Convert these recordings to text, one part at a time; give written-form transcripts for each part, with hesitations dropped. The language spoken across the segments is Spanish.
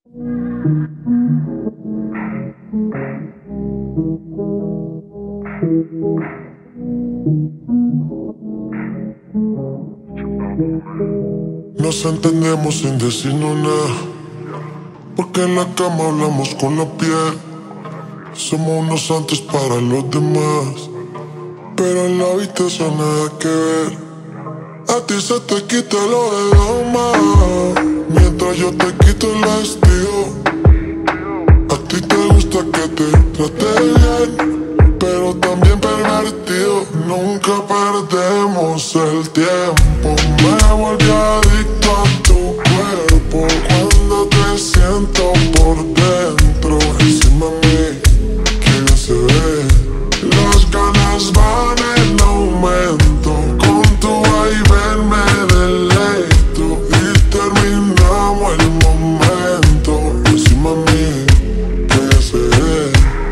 Nos entendemos sin decirnos nada, porque en la cama hablamos con la piel. Somos unos santos para los demás, pero en la habitación nada que ver. A ti se te quita lo de doma, mientras yo te quito el vestido. A ti te gusta que te trate bien, pero también pervertido. Nunca perdemos el tiempo. Me volví adicto a tu cuerpo cuando te siento por dentro. Encima de mí, que bien se ve. Las ganas van en aumento. Con tu vaivén me deleito y terminamos el momento. Encima de mí, que bien se ve.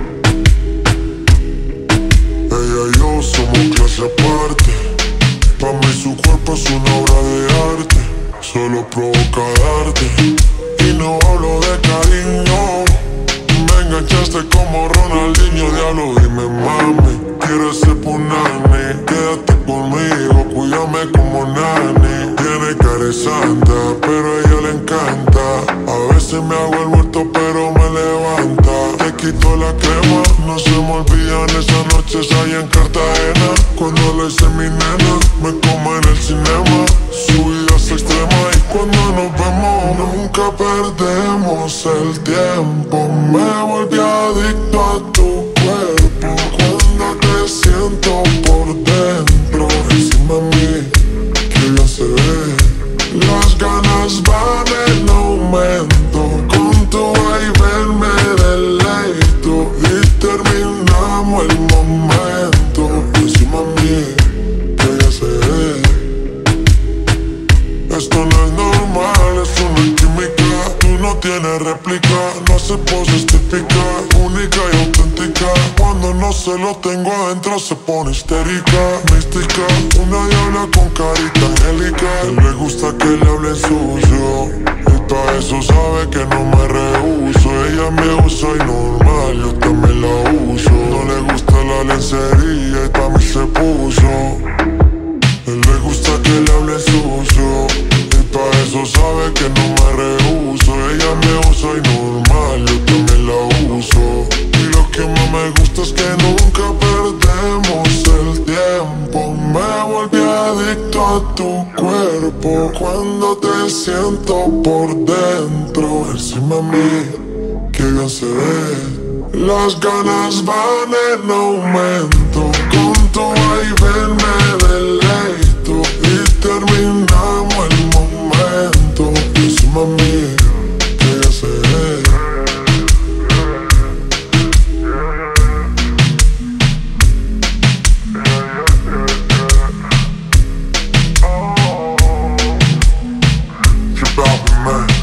Ella y yo somos clase aparte. Pa' mí su cuerpo es una obra de arte. Solo provoca darte y no hablo de cariño. Me enganchaste como Ronaldinho, diablo, dime mami, ¿quieres ser punani? Quédate conmigo, cuídame como nani. Tiene cara de santa, pero a ella le encanta. A veces me hago el muerto, pero me levanta. Te quito la crema, no se me olvidan esas noches allá en Cartagena. Cuando lo hice mi nena, me como en el cinema. Su vida es extrema y cuando nos vemos nunca perdemos el tiempo. Me volví adicto a tu cuerpo cuando te siento por dentro. Encima de mí, que bien se ve. Las ganas van en aumento. Con tu vaivén me deleito y terminamos el momento. Encima de mí, que bien se ve. Esto no es normal, es una química. Tú no tienes réplica, no hace poses típicas, única y auténtica. Cuando no se lo tengo adentro se pone histérica, mística. Una diabla con carita angélica. A él le gusta que le hablen sucio y pa' eso sabe que no me rehuso. Ella me usa y normal, yo también la uso. No le gusta la lencería y pa' mí se puso. A él le gusta que le hable sucio y pa' eso sabe que no me rehuso. Ella me usa y normal, yo también la uso. Y lo que más me gusta es que nunca perdemos el tiempo. Me volví adicto a tu cuerpo cuando te siento por dentro. Encima de mí, que bien se ve. Las ganas van en aumento. Con tu vaivén me deleito y terminamos el momento. Encima de mí, que bien se ve. Keep up, man.